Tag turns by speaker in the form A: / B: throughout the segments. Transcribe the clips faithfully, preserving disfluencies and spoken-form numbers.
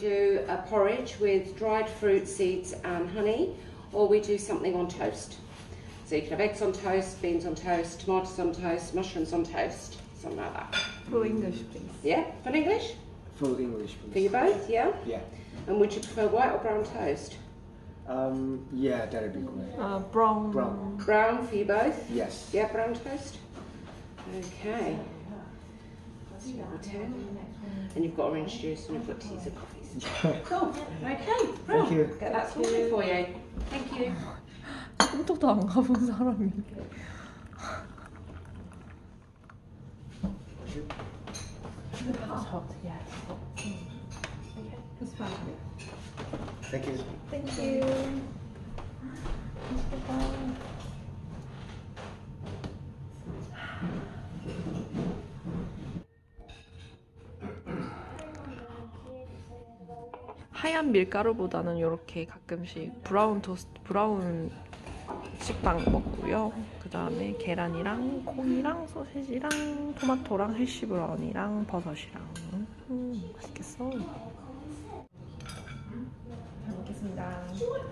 A: do a porridge with dried fruit, seeds and honey, or we do something on toast. So you can have eggs on toast, beans on toast, tomatoes on toast, mushrooms on toast, something like that.
B: Full English, please.
A: Yeah, full English?
C: Full English, please.
A: For you both, yeah?
C: Yeah.
A: And would you prefer white or brown toast?
C: Um, yeah, that'd be great.
B: Uh, brown.
C: Brown.
A: Brown for you both?
C: Yes.
A: Yeah, brown toast? Okay. That's number ten. And you've got orange juice and you've got teas and coffees. Cool. Okay, brown.
C: Thank you.
A: Get that sorted for you. Thank you.
B: 꿈도 안 가본 사람이. Yes. Okay, that's fine.
C: Thank you.
B: Thank you. 하얀 밀가루보다는 이렇게 가끔씩 브라운 토스트, 브라운 식빵 먹고요. 그 다음에 계란이랑 콩이랑 소시지랑 토마토랑 해시 브라운이랑 버섯이랑. 음, 맛있겠어. 잘 먹겠습니다.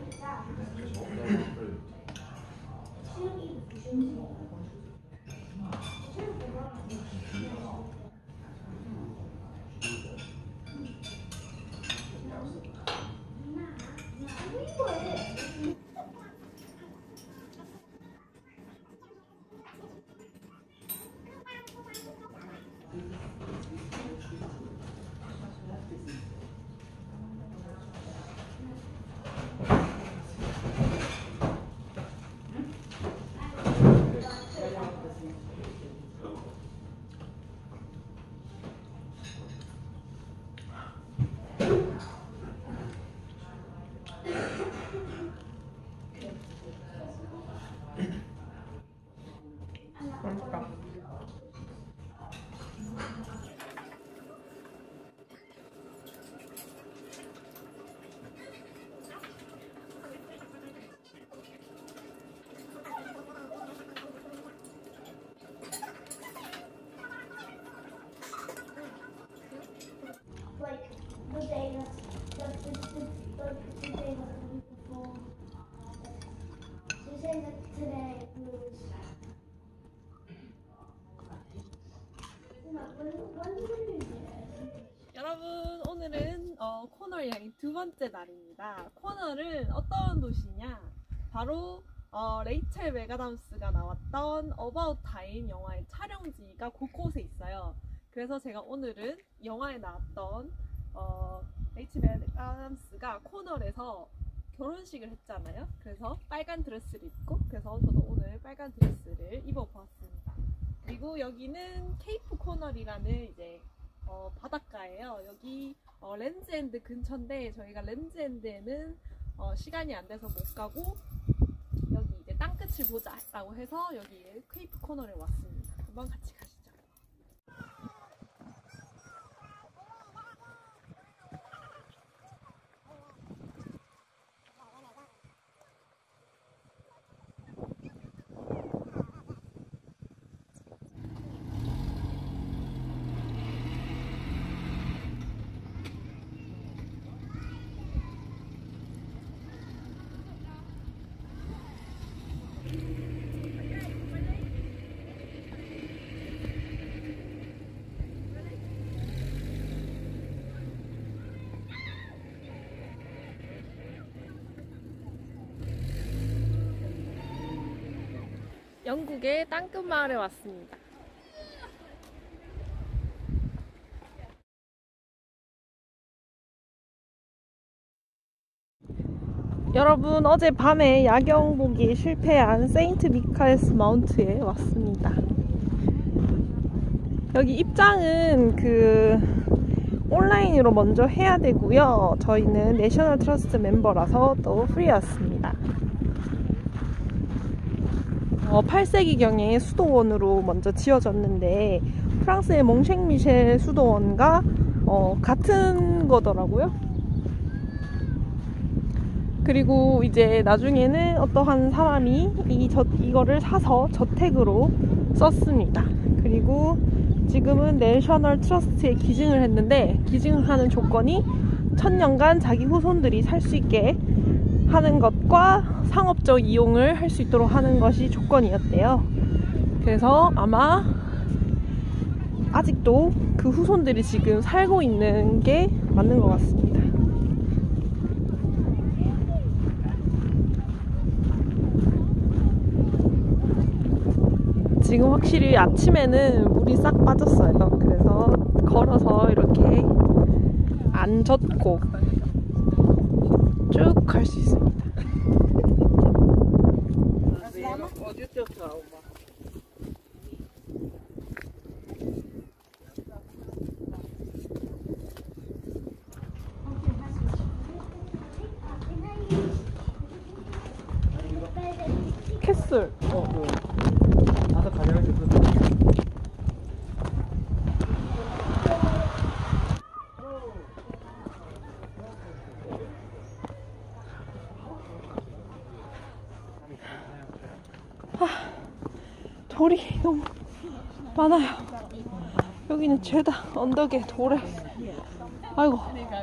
B: 맛있다.
D: Like the day that's the, the, the, the, the day that the week before. So you're saying that today was.
B: 여러분, 오늘은 어, 코너 여행 두 번째 날입니다. 코너는 어떤 도시냐? 바로 어, 레이첼 맥아담스가 나왔던 어바웃 타임 영화의 촬영지가 곳곳에 있어요. 그래서 제가 오늘은 영화에 나왔던 어, 레이첼 맥아담스가 코널에서 결혼식을 했잖아요. 그래서 빨간 드레스를 입고, 그래서 저도 오늘 빨간 드레스를 입어보았습니다. 그리고 여기는 케이프 코널이라는 이제 어, 바닷가예요. 여기 어, 랜즈엔드 근처인데 저희가 랜즈엔드에는 어, 시간이 안 돼서 못 가고 여기 이제 땅끝을 보자 라고 해서 여기 케이프 코널에 왔습니다. 한번 같이 가시죠. 영국의 땅끝 마을에 왔습니다. 여러분, 어제 밤에 야경 보기에 실패한 세인트 미카엘스 마운트에 왔습니다. 여기 입장은 그 온라인으로 먼저 해야 되고요. 저희는 내셔널 트러스트 멤버라서 또 프리였습니다. 어, 팔 세기경의 수도원으로 먼저 지어졌는데 프랑스의 몽셴미셸 수도원과 어, 같은 거더라고요. 그리고 이제 나중에는 어떠한 사람이 이 저, 이거를 사서 저택으로 썼습니다. 그리고 지금은 내셔널 트러스트에 기증을 했는데 기증을 하는 조건이 천년간 자기 후손들이 살 수 있게 하는 것과 상업적 이용을 할 수 있도록 하는 것이 조건이었대요. 그래서 아마 아직도 그 후손들이 지금 살고 있는 게 맞는 것 같습니다. 지금 확실히 아침에는 물이 싹 빠졌어요. 그래서 걸어서 이렇게 안 젖고 쭉 갈 수 있습니다. 캐슬.
C: 어, 그 다섯 가져갈 때 그거.
B: 돌이 너무 많아요. 여기는 죄다 언덕에 돌에. 아이고.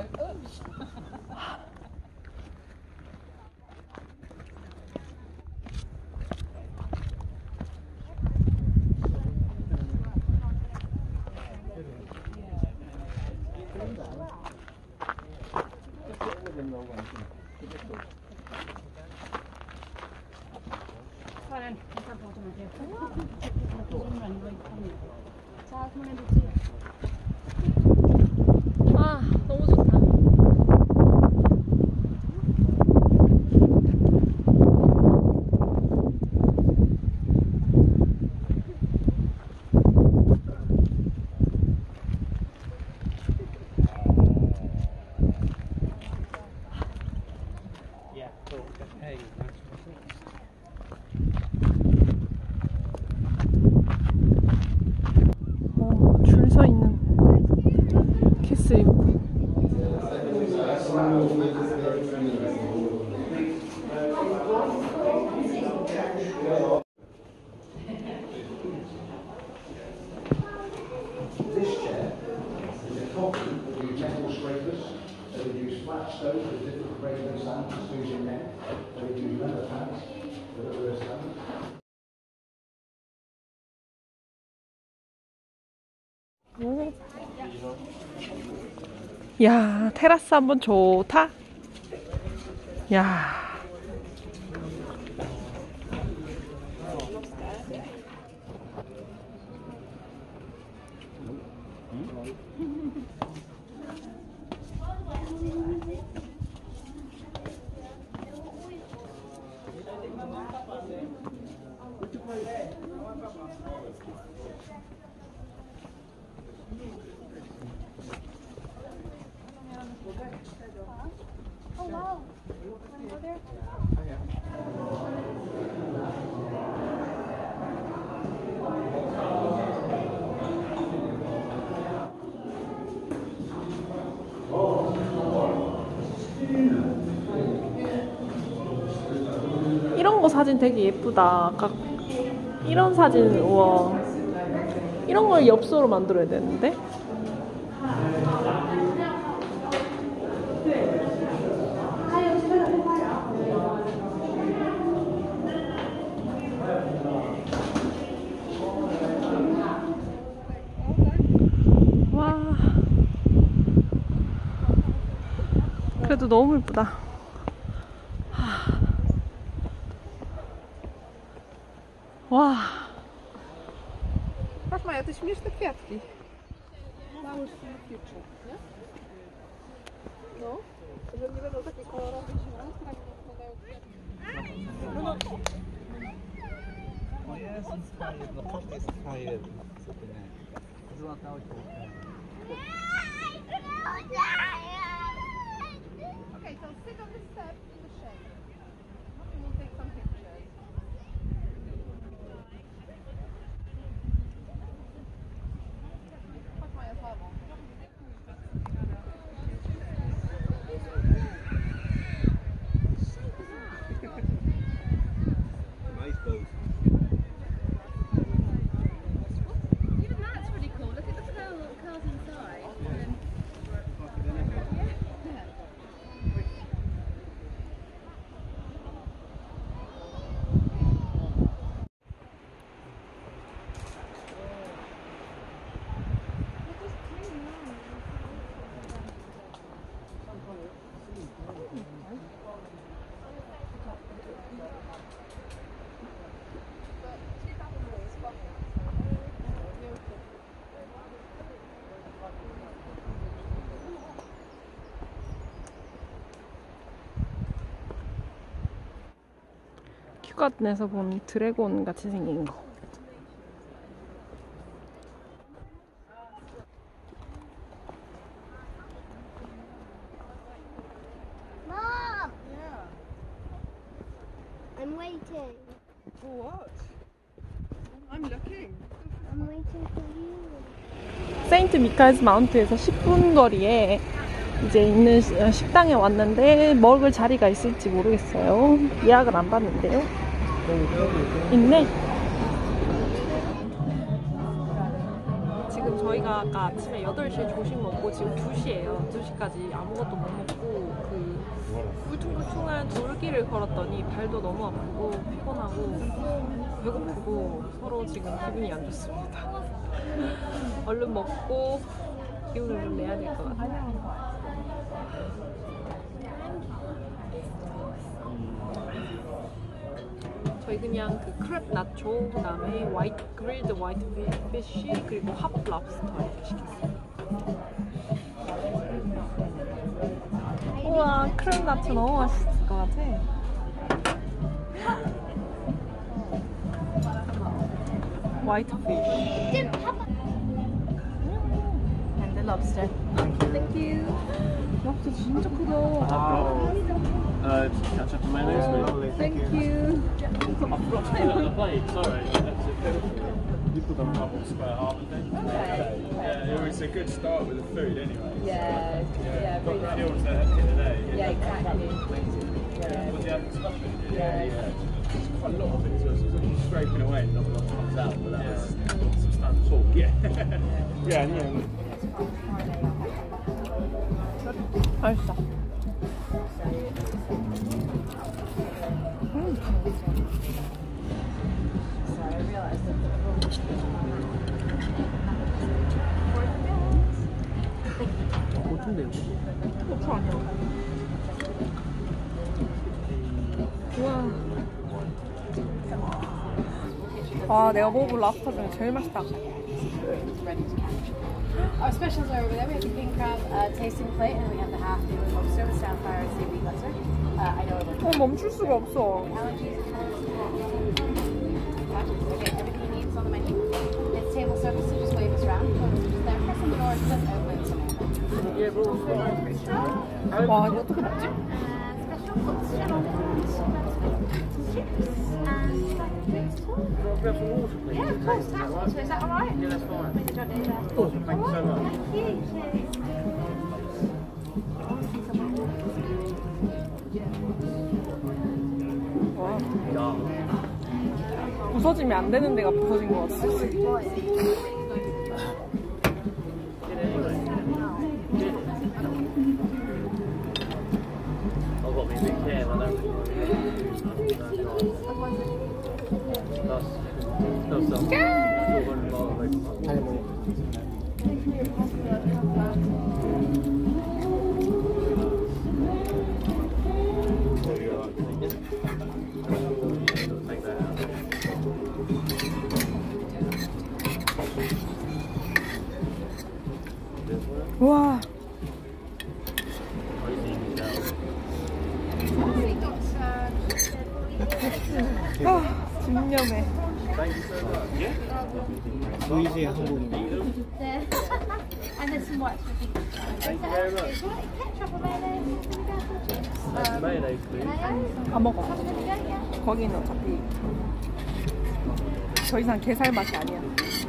B: 아, 너무 좋다. 어, 줄 서 있는 캐슬이고.
E: This chair is a copy of the metal scrapers that would use flat stones with different grades of sand to squeeze in there. They would use leather pants that are worse sand.
B: 야, 테라스 한번 좋다. 야. 이런 거 사진 되게 예쁘다. 아까 이런 사진, 우와. 이런 걸 엽서로 만들어야 되는데. 와. 그래도 너무 예쁘다. 와.
F: Patrz Maja, te śmieszne kwiatki. Małe śmieszne, nie? No, że nie będą takie kolorowe, zielone, tak wyglądają kwiatki. No, no.
G: No jest inspired, no każdy jest inspired. Co ty nie? Złatało się.
F: Okay, so sit on the step in the shade. And we'll take some pictures. Chodź Maja, z lawą.
G: Nice pose.
H: Even that's pretty cool. Look at the curl, curls inside. And then, yeah.
B: 미술관에서 본 드래곤 같이 생긴 거.
D: Mom! I'm waiting.
F: For what? I'm looking.
D: I'm waiting for you.
B: 세인트 미카엘스 마운트에서 십 분 거리에 이제 있는 시- 식당에 왔는데 먹을 자리가 있을지 모르겠어요. 예약을 안 받는데요. 있네. 지금 저희가 아까 아침에 여덟 시에 조식 먹고 지금 두 시예요. 두 시까지 아무것도 못 먹고 그 울퉁불퉁한 돌길을 걸었더니 발도 너무 아프고 피곤하고 배고프고 서로 지금 기분이 안 좋습니다. 얼른 먹고 기운을 좀 내야 될 것 같아요. 저희 그냥 그 크랩 나초, 그 다음에 화이트 그릴드 화이트 피쉬, 그리고 핫 랍스터 이렇게 시켰어요. 우와, 크랩 나초 너무 맛있을 것 같아. 화이트 피쉬 and the lobster. Thank you. 랍스터 진짜 크다.
C: Uh, ketchup and mayonnaise, please.
B: Thank you.
C: I forgot to put it on the plate, sorry. You put them up on spare half, I think.
I: Yeah, it's a good start with the food anyway.
J: Yeah, yeah,
I: Got
J: really
I: the fuel to end of the day.
J: Yeah, exactly.
I: Yeah. Was the apple stuff in it? Yeah, yeah. It's quite a lot of it, so it's sort of scraping away and not a lot comes out, but that
C: Yeah.
I: was substantial. Yeah. Yeah, and yeah.
B: 맛있어.
C: 고추인데요?
B: 고추 아니야. 우와. 와, 내가 먹어본 랍스터 중에 제일 맛있다.
J: Our specials are over there. We have the king crab uh, tasting plate, and we have the half new lobster with sapphire and seaweed butter. Uh, I know we're
B: 어, 멈출 수가 없어.
J: allergies. Okay, everything you need is on the menu. It's table service, so just wave us around. Just there, press on the door, it says open.
B: 와, 이거 어떻게 먹지?
D: Special books, chips, and yeah, of course, that's so is that alright?
C: Yeah, that's fine.
D: Awesome,
C: Thank you so much.
D: Thank you.
B: 와,
C: Yeah.
B: 부서지면 안 되는 데가 부서진 것 같아.
C: I've got to be a bit careful, I don't That's, that's some four hundred bottle away. Take that out.
B: 와, 아, 진념해.
C: 보이지 한국인데.
D: There. And there's some white
C: Thank you very much.
D: ketchup or mayonnaise.
C: Nice mayonnaise, please.
D: Mayonnaise?
B: 다 먹어.
D: Yeah, yeah.
B: 거기는 어차피 더 이상 게살 맛이 아니야.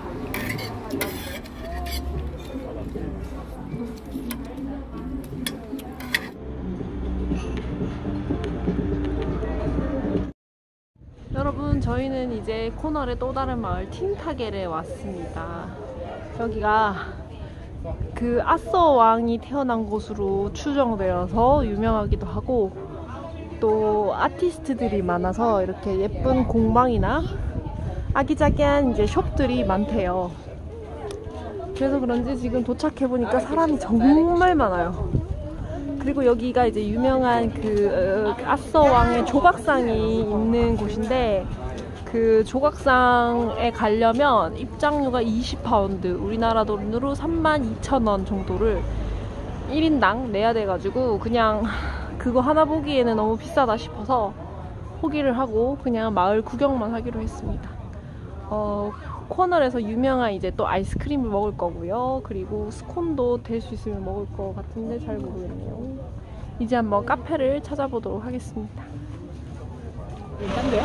B: 여러분, 저희는 이제 코널의 또 다른 마을 틴타겔에 왔습니다. 여기가 그 아서 왕이 태어난 곳으로 추정되어서 유명하기도 하고, 또 아티스트들이 많아서 이렇게 예쁜 공방이나 아기자기한 이제 숍들이 많대요. 그래서 그런지 지금 도착해보니까 사람이 정말 많아요. 그리고 여기가 이제 유명한 그 어, 아서 왕의 조각상이 있는 곳인데, 그 조각상에 가려면 입장료가 이십 파운드, 우리나라 돈으로 삼만 이천 원 정도를 일 인당 내야 돼가지고 그냥 그거 하나 보기에는 너무 비싸다 싶어서 포기를 하고 그냥 마을 구경만 하기로 했습니다. 어, 코널에서 유명한 이제 또 아이스크림을 먹을 거고요. 그리고 스콘도 될 수 있으면 먹을 것 같은데 잘 모르겠네요. 이제 한번 카페를 찾아보도록 하겠습니다. 딴데요?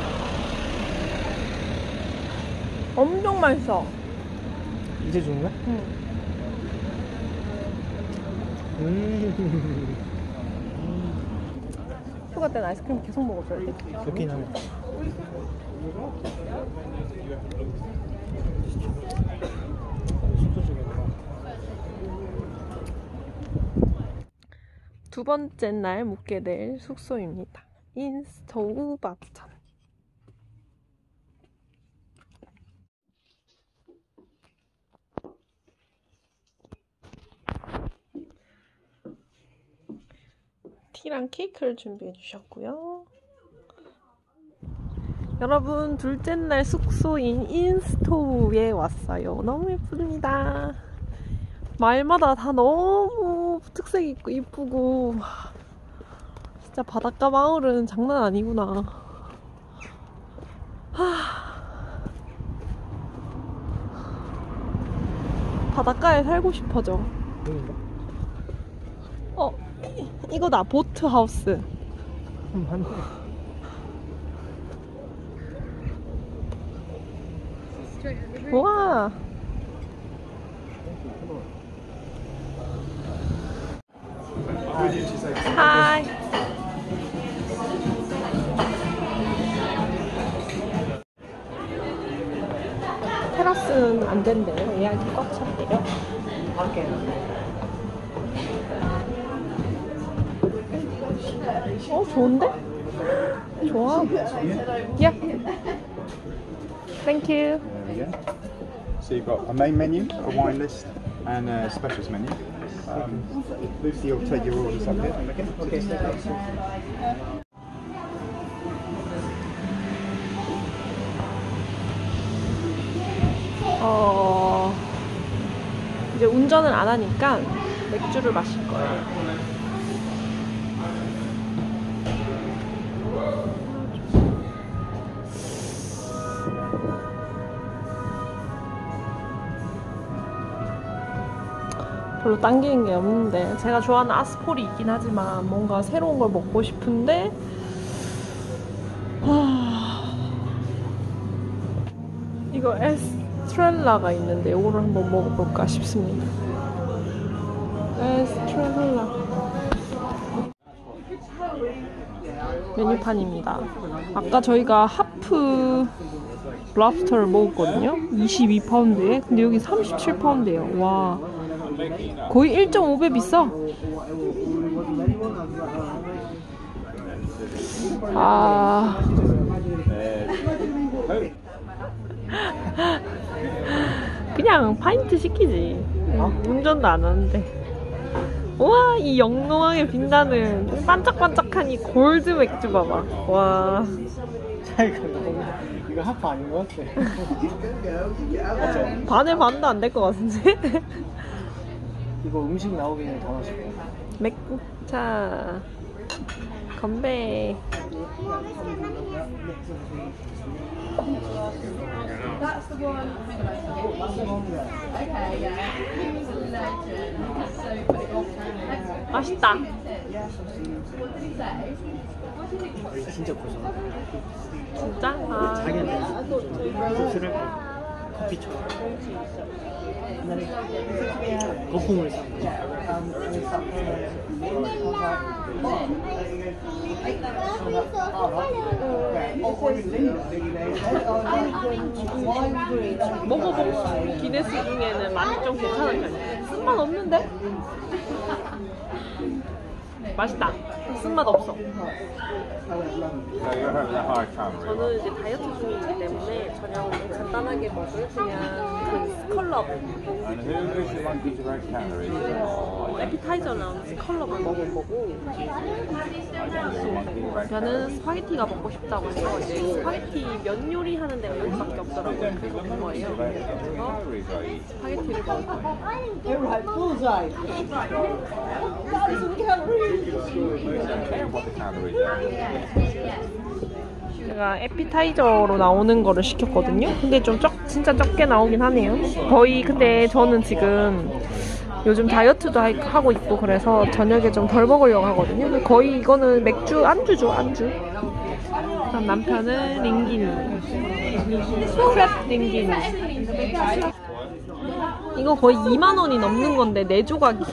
B: 엄청 맛있어.
C: 이제 주는 거야?
B: 응.
C: 음.
B: 휴가 때는 아이스크림 계속 먹어줘야 돼.
C: 좋긴 하네.
B: 두 번째 날 묵게 될 숙소입니다. 인스토우바천. 티랑 케이크를 준비해 주셨고요. 여러분, 둘째 날 숙소인 인스토우에 왔어요. 너무 예쁩니다. 마을마다 다 너무 특색 있고 이쁘고, 진짜 바닷가 마을은 장난 아니구나. 하... 바닷가에 살고 싶어져. 어, 이, 이거다. 보트하우스.
C: 맞네.
B: 와. 하이. 테라스는 안 된대요. 예약이 꽉 찼대요.
C: 밖에.
B: 어, 좋은데? 좋아. Yeah. Thank you.
K: There we go. So you've got a main menu, a wine list, and a specials menu. Um, Lucy will take your orders up here. Okay.
B: 어, 이제 운전을 안 하니까 맥주를 마실 거예요. 별로 당기는 게 없는데, 제가 좋아하는 아스폴이 있긴 하지만 뭔가 새로운 걸 먹고 싶은데, 하... 이거 에스트렐라가 있는데 이거를 한번 먹어볼까 싶습니다. 에스트렐라 메뉴판입니다. 아까 저희가 하프 랍스터를 먹었거든요. 이십이 파운드에. 근데 여기 삼십칠 파운드예요. 와, 거의 일 점 오 배 비싸. 아, 그냥 파인트 시키지. 운전도 안 하는데. 우와, 이 영롱하게 빛나는 반짝반짝한 이 골드 맥주 봐봐. 와,
C: 이거 하프 아닌 것 같아.
B: 반에 반도 안 될 것 같은데?
C: 이거 음식 나오기 전에 다 마실 거야.
B: 맥, 자, 건배.
H: That's the one. Okay, yeah.
B: 맛있다.
C: 진짜 고소하다.
B: 진짜? 아.
C: 자기한테 소스를 커피처럼 거품을 싼 거지.
B: 먹어본 기네스 중에는 맛이 좀 괜찮은 편이야. 쓴맛 없는데? 맛있다. 쓴맛 없어. 저는 이제 다이어트 중이기 때문에 저녁 간단하게 먹을 그냥 그 스컬럽 어, 에피타이저 나오는 스컬럽을 먹을 거고, 저는 스파게티가 먹고 싶다고 해서 이제 스파게티 면 요리 하는 데가 여기밖에 없더라고요. 그래서 온 거예요. 그래서 스파게티를 먹을 거예요.
K: What the calories are.
B: 제가 에피타이저로 나오는 거를 시켰거든요. 근데 좀 적, 진짜 적게 나오긴 하네요. 거의 근데 저는 지금 요즘 다이어트도 하고 있고 그래서 저녁에 좀 덜 먹으려고 하거든요. 거의 이거는 맥주 안주죠, 안주. 그럼 남편은 링기니. 크랩 링기니. 이거 거의 이만 원이 넘는 건데 네 조각이.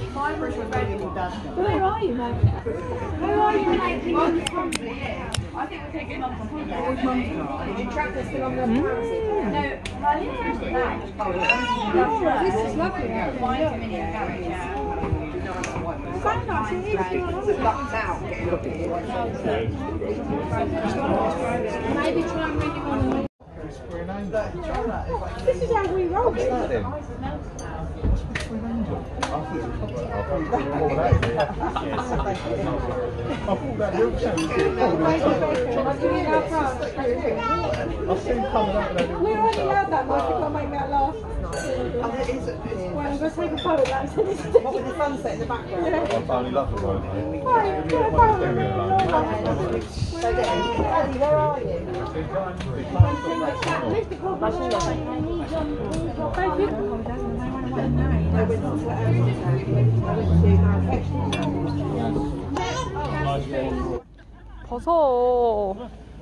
F: This is how we roll it. We're only allowed that much, we've got to make that last. Well, I'm going to take a photo of that. What with the sunset in the background? I finally love the one. Where are you?
B: 벗어.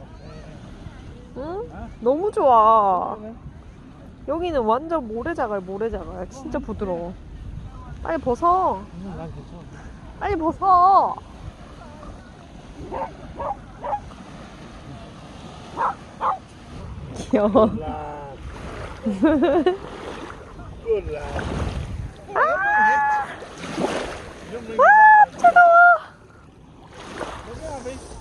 B: 응? 너무 좋아. 여기는 완전 모래자갈, 모래자갈. 진짜 부드러워. 빨리 벗어. 빨리 벗어. 귀여워. 아! 아, 차가워.